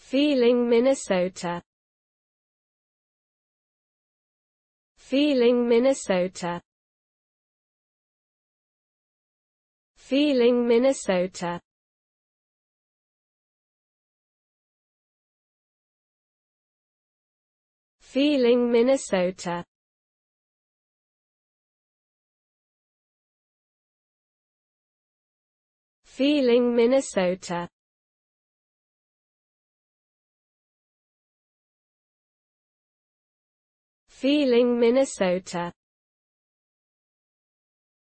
Feeling Minnesota. Feeling Minnesota. Feeling Minnesota. Feeling Minnesota. Feeling Minnesota. Feeling Minnesota.